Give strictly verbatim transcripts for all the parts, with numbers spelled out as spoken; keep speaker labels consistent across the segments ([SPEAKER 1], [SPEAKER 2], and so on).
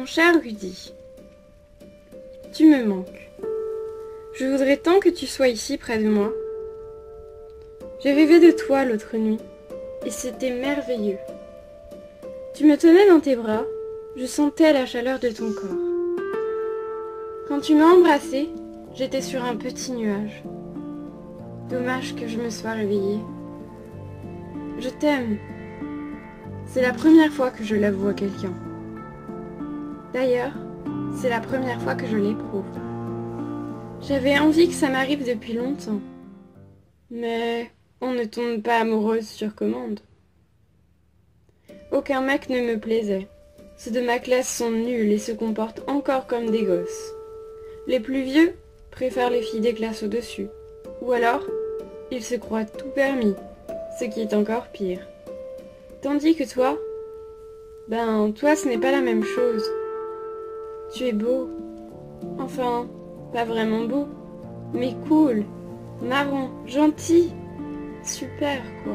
[SPEAKER 1] Mon cher Rudy, tu me manques. Je voudrais tant que tu sois ici près de moi. J'ai rêvé de toi l'autre nuit, et c'était merveilleux. Tu me tenais dans tes bras, je sentais la chaleur de ton corps. Quand tu m'as embrassé, j'étais sur un petit nuage. Dommage que je me sois réveillée. Je t'aime. C'est la première fois que je l'avoue à quelqu'un. D'ailleurs, c'est la première fois que je l'éprouve. J'avais envie que ça m'arrive depuis longtemps. Mais on ne tombe pas amoureuse sur commande. Aucun mec ne me plaisait. Ceux de ma classe sont nuls et se comportent encore comme des gosses. Les plus vieux préfèrent les filles des classes au-dessus. Ou alors, ils se croient tout permis, ce qui est encore pire. Tandis que toi, ben toi ce n'est pas la même chose. Tu es beau. Enfin, pas vraiment beau, mais cool, marrant, gentil. Super, quoi.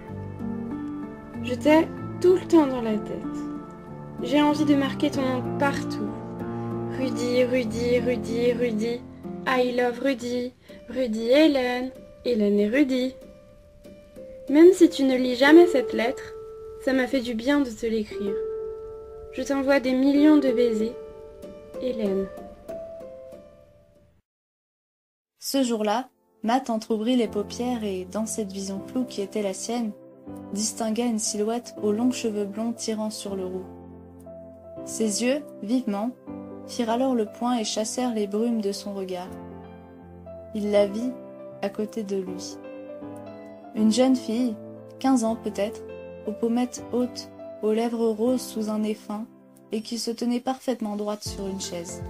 [SPEAKER 1] Je t'ai tout le temps dans la tête. J'ai envie de marquer ton nom partout. Rudy, Rudy, Rudy, Rudy. I love Rudy. Rudy Hélène. Hélène et Rudy. Même si tu ne lis jamais cette lettre, ça m'a fait du bien de te l'écrire. Je t'envoie des millions de baisers. Hélène.
[SPEAKER 2] Ce jour-là, Matt entr'ouvrit les paupières et, dans cette vision floue qui était la sienne, distingua une silhouette aux longs cheveux blonds tirant sur le roux. Ses yeux, vivement, firent alors le point et chassèrent les brumes de son regard. Il la vit à côté de lui. Une jeune fille, quinze ans peut-être, aux pommettes hautes, aux lèvres roses sous un nez fin, et qui se tenait parfaitement droite sur une chaise.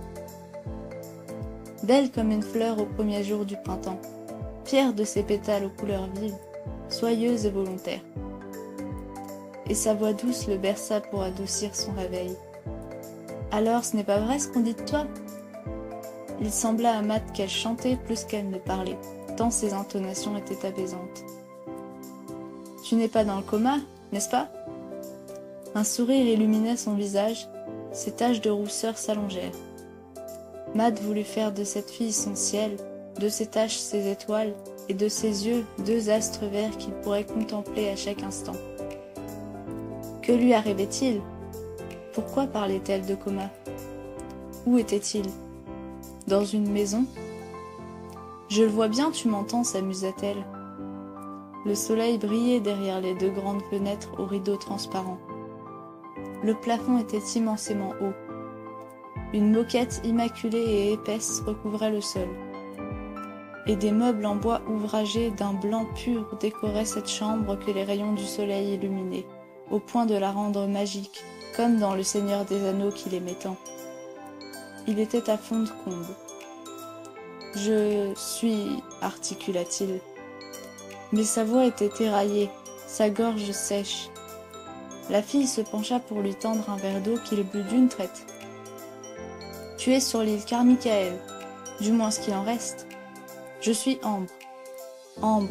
[SPEAKER 2] Belle comme une fleur au premier jour du printemps, fière de ses pétales aux couleurs vives, soyeuse et volontaire. Et sa voix douce le berça pour adoucir son réveil. « Alors, ce n'est pas vrai ce qu'on dit de toi ?» Il sembla à Matt qu'elle chantait plus qu'elle ne parlait, tant ses intonations étaient apaisantes. « Tu n'es pas dans le coma, n'est-ce pas ?» Un sourire illuminait son visage, ses taches de rousseur s'allongèrent. Matt voulut faire de cette fille son ciel, de ses taches ses étoiles, et de ses yeux deux astres verts qu'il pourrait contempler à chaque instant. Que lui arrivait-il? Pourquoi parlait-elle de coma? Où était-il? Dans une maison? Je le vois bien, tu m'entends, s'amusa-t-elle. Le soleil brillait derrière les deux grandes fenêtres aux rideaux transparents. Le plafond était immensément haut. Une moquette immaculée et épaisse recouvrait le sol. Et des meubles en bois ouvragés d'un blanc pur décoraient cette chambre que les rayons du soleil illuminaient, au point de la rendre magique, comme dans Le Seigneur des Anneaux qu'il aimait tant. Il était à fond de comble. « Je suis... » articula-t-il. Mais sa voix était éraillée, sa gorge sèche. La fille se pencha pour lui tendre un verre d'eau qu'il but d'une traite. « Tu es sur l'île Carmichael, du moins ce qu'il en reste. Je suis Ambre. Ambre. »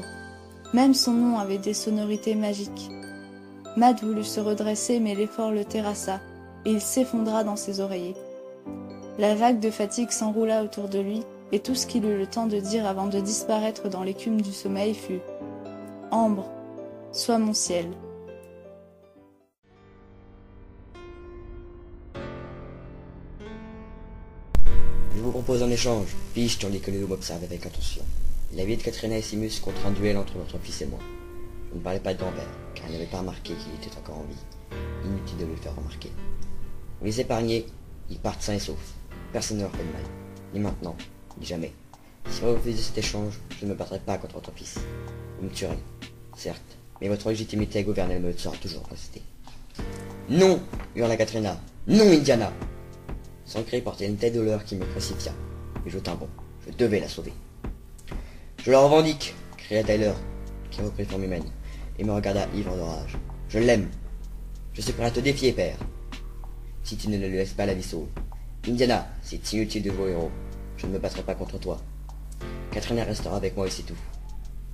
[SPEAKER 2] Même son nom avait des sonorités magiques. Matt voulut se redresser, mais l'effort le terrassa, et il s'effondra dans ses oreillers. La vague de fatigue s'enroula autour de lui, et tout ce qu'il eut le temps de dire avant de disparaître dans l'écume du sommeil fut « Ambre, sois mon ciel. »
[SPEAKER 3] Je vous propose un échange, puis-je tandis que Léo m'observe avec attention. La vie de Katrina et Simus contre un duel entre votre fils et moi. Je ne parlais pas de grand-père, car il n'avait pas remarqué qu'il était encore en vie. Inutile de le faire remarquer. Vous les épargnez, ils partent sains et saufs. Personne ne leur fait de mal. Ni maintenant, ni jamais. Si vous refusez cet échange, je ne me battrai pas contre votre fils. Vous me tuerez, certes, mais votre légitimité à gouverner le meute sera toujours restée. Non, hurla Katrina. Non, Indiana. Son cri portait une telle douleur qui me précipita. Et je tins bon. Je devais la sauver. Je le revendique, cria Tyler, qui reprit forme humaine, et me regarda ivre de rage. Je l'aime. Je suis prêt à te défier, père. Si tu ne le laisses pas la vie sauve. Indiana, c'est inutile de jouer héros. Je ne me battrai pas contre toi. Katrina restera avec moi et c'est tout.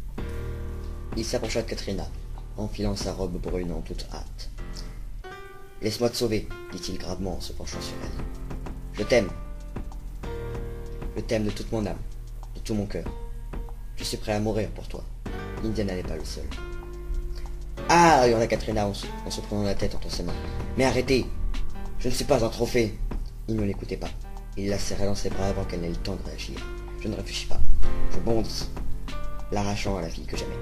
[SPEAKER 3] Il s'approcha de Katrina, enfilant sa robe brune en toute hâte. Laisse-moi te sauver, dit-il gravement en se penchant sur elle. Je t'aime. Je t'aime de toute mon âme, de tout mon cœur. Je suis prêt à mourir pour toi. Indiana n'est pas le seul. Ah, hurla Katrina en se, en se prenant la tête entre ses mains. Mais arrêtez! Je ne suis pas un trophée. Il ne l'écoutait pas. Il la serrait dans ses bras avant qu'elle n'ait le temps de réagir. Je ne réfléchis pas. Je bondis, l'arrachant à la fille que j'aimais.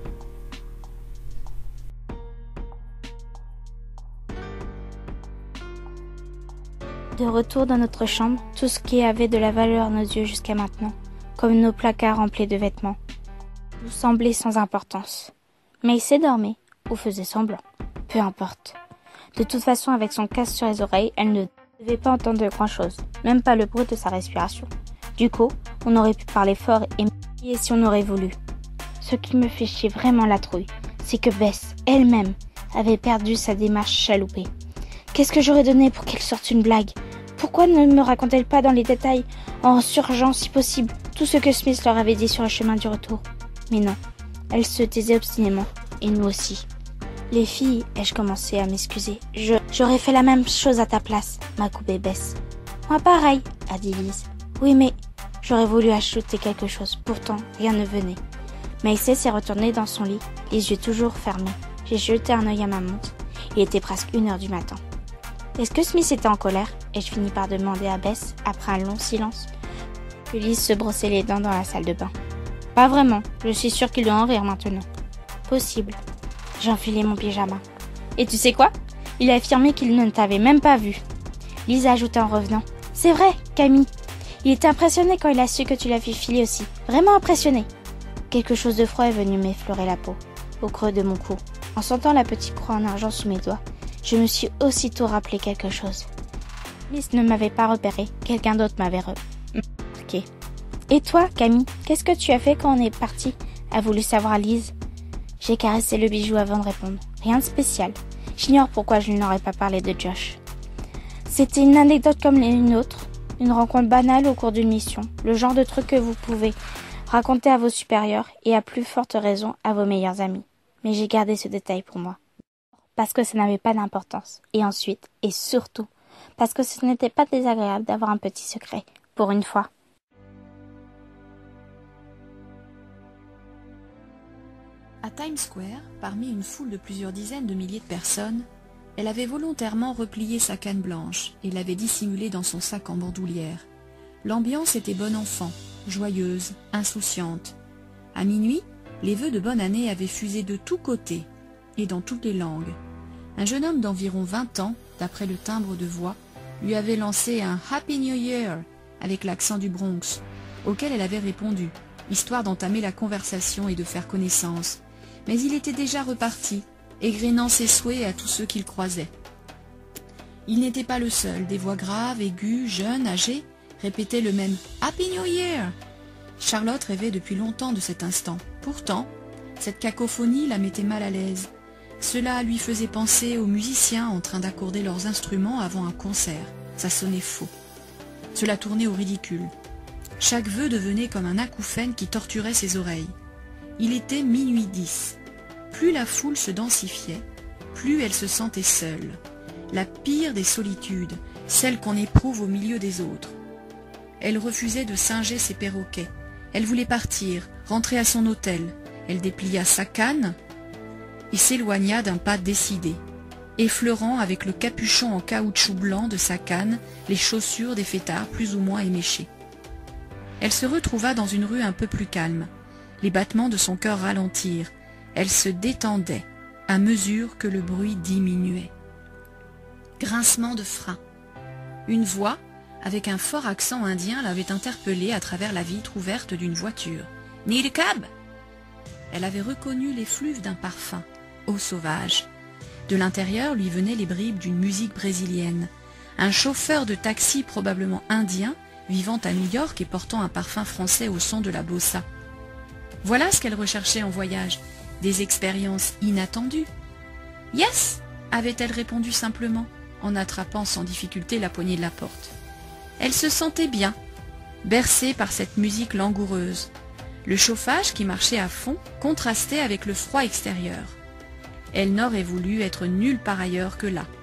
[SPEAKER 4] De retour dans notre chambre, tout ce qui avait de la valeur à nos yeux jusqu'à maintenant, comme nos placards remplis de vêtements, nous semblait sans importance. Mais il s'endormait, ou faisait semblant. Peu importe. De toute façon, avec son casque sur les oreilles, elle ne devait pas entendre grand-chose, même pas le bruit de sa respiration. Du coup, on aurait pu parler fort et crier si on aurait voulu. Ce qui me fait chier vraiment la trouille, c'est que Bess, elle-même, avait perdu sa démarche chaloupée. Qu'est-ce que j'aurais donné pour qu'elle sorte une blague? Pourquoi ne me racontait-elle pas dans les détails, en surgeant si possible, tout ce que Smith leur avait dit sur le chemin du retour? Mais non, elle se taisait obstinément, et nous aussi. Les filles, ai-je commencé à m'excuser. Je, j'aurais fait la même chose à ta place, m'a coupé Bess. Moi pareil, a dit Liz. Oui, mais j'aurais voulu ajouter quelque chose, pourtant rien ne venait. Maïsée s'est retournée dans son lit, les yeux toujours fermés. J'ai jeté un œil à ma montre. Il était presque une heure du matin. Est-ce que Smith était en colère? Et je finis par demander à Bess, après un long silence. Puis Liz se brossait les dents dans la salle de bain. Pas vraiment, je suis sûre qu'il doit en rire maintenant. Possible. J'ai enfilé mon pyjama. Et tu sais quoi? Il a affirmé qu'il ne t'avait même pas vu. Lise a ajouté en revenant. C'est vrai, Camille. Il était impressionné quand il a su que tu l'as fait filer aussi. Vraiment impressionné. Quelque chose de froid est venu m'effleurer la peau, au creux de mon cou. En sentant la petite croix en argent sous mes doigts, je me suis aussitôt rappelé quelque chose. Miss ne m'avait pas repéré, quelqu'un d'autre m'avait remarqué. Et toi, Camille, qu'est-ce que tu as fait quand on est parti? A voulu savoir Lise. J'ai caressé le bijou avant de répondre. Rien de spécial. J'ignore pourquoi je n'aurais pas parlé de Josh. C'était une anecdote comme une autre, une rencontre banale au cours d'une mission, le genre de truc que vous pouvez raconter à vos supérieurs et à plus forte raison à vos meilleurs amis. Mais j'ai gardé ce détail pour moi. Parce que ça n'avait pas d'importance. Et ensuite, et surtout, parce que ce n'était pas désagréable d'avoir un petit secret, pour une fois.
[SPEAKER 5] À Times Square, parmi une foule de plusieurs dizaines de milliers de personnes, elle avait volontairement replié sa canne blanche et l'avait dissimulée dans son sac en bandoulière. L'ambiance était bon enfant, joyeuse, insouciante. À minuit, les vœux de bonne année avaient fusé de tous côtés et dans toutes les langues. Un jeune homme d'environ vingt ans, d'après le timbre de voix, lui avait lancé un « Happy New Year » avec l'accent du Bronx, auquel elle avait répondu, histoire d'entamer la conversation et de faire connaissance. Mais il était déjà reparti, égrénant ses souhaits à tous ceux qu'il croisait. Il n'était pas le seul, des voix graves, aiguës, jeunes, âgées, répétaient le même « Happy New Year ». Charlotte rêvait depuis longtemps de cet instant. Pourtant, cette cacophonie la mettait mal à l'aise. Cela lui faisait penser aux musiciens en train d'accorder leurs instruments avant un concert. Ça sonnait faux. Cela tournait au ridicule. Chaque vœu devenait comme un acouphène qui torturait ses oreilles. Il était minuit dix. Plus la foule se densifiait, plus elle se sentait seule. La pire des solitudes, celle qu'on éprouve au milieu des autres. Elle refusait de singer ses perroquets. Elle voulait partir, rentrer à son hôtel. Elle déplia sa canne et s'éloigna d'un pas décidé, effleurant avec le capuchon en caoutchouc blanc de sa canne les chaussures des fêtards plus ou moins éméchés. Elle se retrouva dans une rue un peu plus calme. Les battements de son cœur ralentirent. Elle se détendait à mesure que le bruit diminuait. Grincement de frein. Une voix, avec un fort accent indien, l'avait interpellée à travers la vitre ouverte d'une voiture. « Need a cab ?» Elle avait reconnu l'effluve d'un parfum, eau sauvage. De l'intérieur lui venaient les bribes d'une musique brésilienne. Un chauffeur de taxi probablement indien, vivant à New York et portant un parfum français au son de la bossa. Voilà ce qu'elle recherchait en voyage, des expériences inattendues. « Yes !» avait-elle répondu simplement, en attrapant sans difficulté la poignée de la porte. Elle se sentait bien, bercée par cette musique langoureuse. Le chauffage qui marchait à fond contrastait avec le froid extérieur. Elle n'aurait voulu être nulle part ailleurs que là,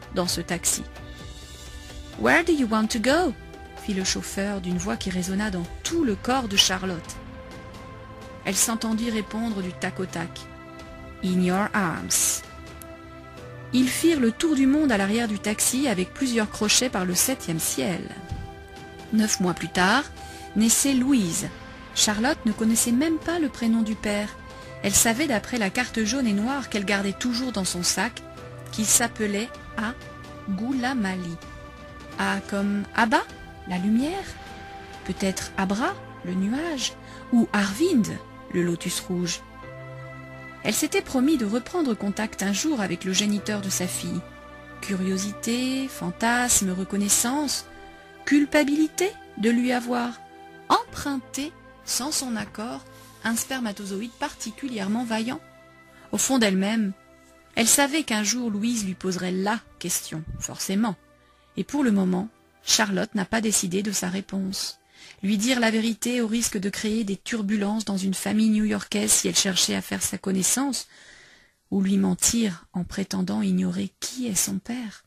[SPEAKER 5] dans ce taxi. « Where do you want to go ?» fit le chauffeur d'une voix qui résonna dans tout le corps de Charlotte. Elle s'entendit répondre du tac au tac. « In your arms ». Ils firent le tour du monde à l'arrière du taxi avec plusieurs crochets par le septième ciel. Neuf mois plus tard, naissait Louise. Charlotte ne connaissait même pas le prénom du père. Elle savait d'après la carte jaune et noire qu'elle gardait toujours dans son sac qu'il s'appelait A. Goulamali. A comme Abba, la lumière, peut-être Abra, le nuage, ou Arvind, le lotus rouge. Elle s'était promis de reprendre contact un jour avec le géniteur de sa fille. Curiosité, fantasme, reconnaissance, culpabilité de lui avoir emprunté, sans son accord, un spermatozoïde particulièrement vaillant. Au fond d'elle-même, elle savait qu'un jour Louise lui poserait la question, forcément. Et pour le moment, Charlotte n'a pas décidé de sa réponse. Lui dire la vérité au risque de créer des turbulences dans une famille new-yorkaise si elle cherchait à faire sa connaissance, ou lui mentir en prétendant ignorer qui est son père.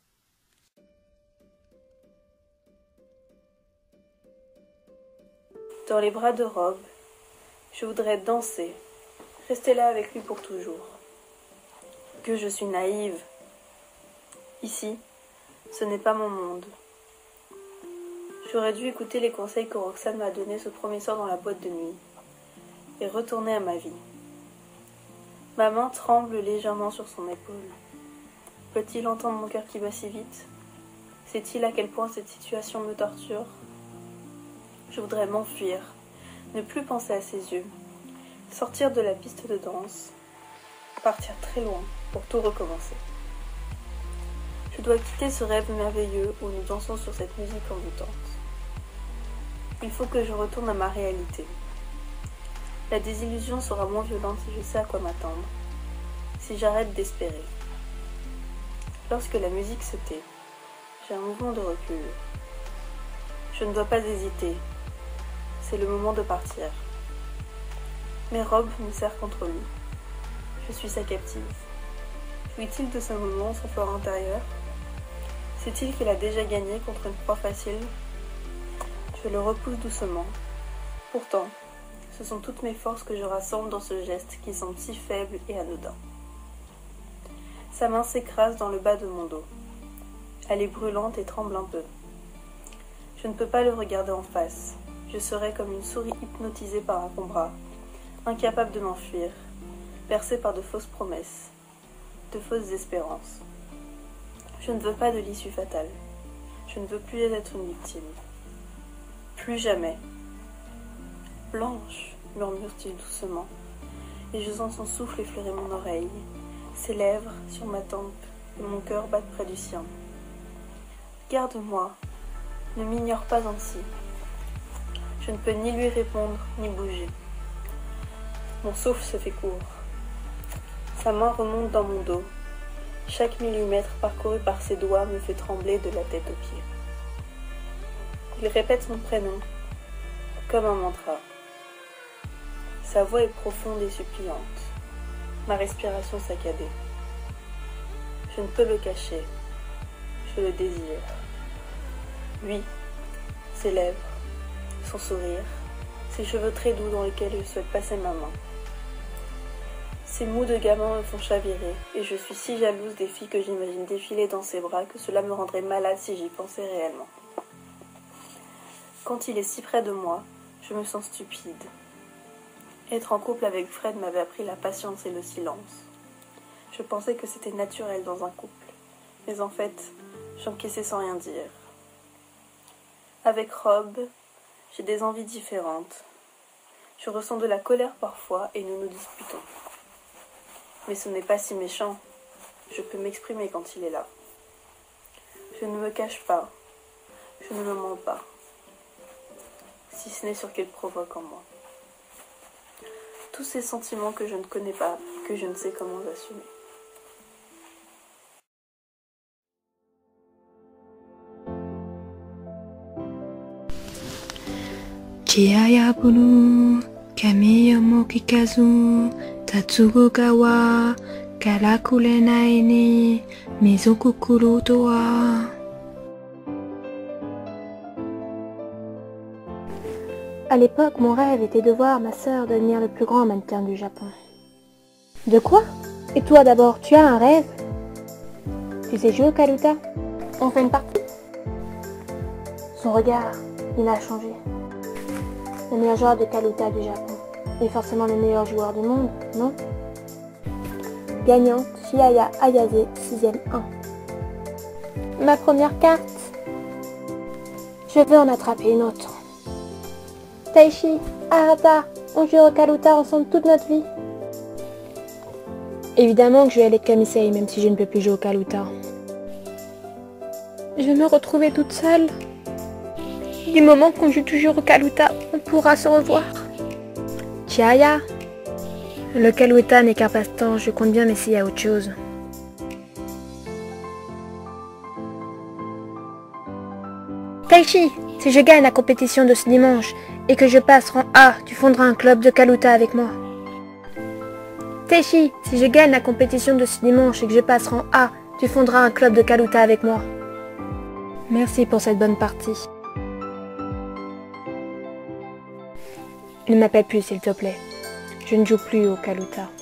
[SPEAKER 6] Dans les bras de Rob, je voudrais danser, rester là avec lui pour toujours. Que je suis naïve. Ici, ce n'est pas mon monde. J'aurais dû écouter les conseils que Roxane m'a donnés ce premier soir dans la boîte de nuit et retourner à ma vie. Ma main tremble légèrement sur son épaule. Peut-il entendre mon cœur qui bat si vite? Sait-il à quel point cette situation me torture? Je voudrais m'enfuir, ne plus penser à ses yeux, sortir de la piste de danse, partir très loin pour tout recommencer. Je dois quitter ce rêve merveilleux où nous dansons sur cette musique envoûtante. Il faut que je retourne à ma réalité. La désillusion sera moins violente si je sais à quoi m'attendre, si j'arrête d'espérer. Lorsque la musique se tait, j'ai un mouvement de recul. Je ne dois pas hésiter. C'est le moment de partir. Mes robes me serrent contre lui. Je suis sa captive. Jouit-il de ce moment son fort intérieur? Sait-il qu'il a déjà gagné contre une proie facile? Je le repousse doucement. Pourtant, ce sont toutes mes forces que je rassemble dans ce geste qui semble si faible et anodin. Sa main s'écrase dans le bas de mon dos. Elle est brûlante et tremble un peu. Je ne peux pas le regarder en face. Je serais comme une souris hypnotisée par un combat, incapable de m'enfuir, bercée par de fausses promesses, de fausses espérances. Je ne veux pas de l'issue fatale. Je ne veux plus être une victime. Plus jamais. Blanche, murmure-t-il doucement, et je sens son souffle effleurer mon oreille, ses lèvres sur ma tempe et mon cœur battre près du sien. Garde-moi, ne m'ignore pas ainsi. Je ne peux ni lui répondre, ni bouger. Mon souffle se fait court. Sa main remonte dans mon dos. Chaque millimètre parcouru par ses doigts me fait trembler de la tête aux pieds. Il répète mon prénom, comme un mantra. Sa voix est profonde et suppliante, ma respiration saccadée. Je ne peux le cacher, je le désire. Lui, ses lèvres, son sourire, ses cheveux très doux dans lesquels je souhaite passer ma main. Ces mots de gamin me font chavirer, et je suis si jalouse des filles que j'imagine défiler dans ses bras que cela me rendrait malade si j'y pensais réellement. Quand il est si près de moi, je me sens stupide. Être en couple avec Fred m'avait appris la patience et le silence. Je pensais que c'était naturel dans un couple, mais en fait, j'encaissais sans rien dire. Avec Rob, j'ai des envies différentes. Je ressens de la colère parfois et nous nous disputons. Mais ce n'est pas si méchant. Je peux m'exprimer quand il est là. Je ne me cache pas. Je ne me mens pas. Si ce n'est sur qu'il provoque en moi. Tous ces sentiments que je ne connais pas, que je ne sais comment assumer.
[SPEAKER 7] Chiayaburu, Kamiyamoki kazu, Tatsugo gawa,
[SPEAKER 1] Karakure nae ni mizukukuru to wa.
[SPEAKER 7] À l'époque, mon rêve était de voir ma sœur devenir le plus grand mannequin du Japon. De quoi? Et toi d'abord, tu as un rêve? Tu sais jouer au kaluta? On fait une partie? Son regard, il a changé. Le meilleur joueur de kaluta du Japon. Et forcément le meilleur joueur du monde, non? Gagnante, Chiaya Ayase, sixième un. Ma première carte. Je veux en attraper une autre. Taichi, Arata, on joue au kaluta ensemble toute notre vie. Évidemment que je vais aller avec Kamisei, même si je ne peux plus jouer au kaluta. Je vais me retrouver toute seule. Du moment qu'on joue toujours au kaluta, on pourra se revoir. Chiaya, le kaluta n'est qu'un passe-temps, je compte bien m'essayer à autre chose. Taichi, si je gagne la compétition de ce dimanche et que je passe rang A, tu fonderas un club de kaluta avec moi. Taichi, si je gagne la compétition de ce dimanche et que je passe rang A, tu fonderas un club de kaluta avec moi. Merci pour cette bonne partie. Ne m'appelle plus s'il te plaît. Je ne joue plus au kaluta.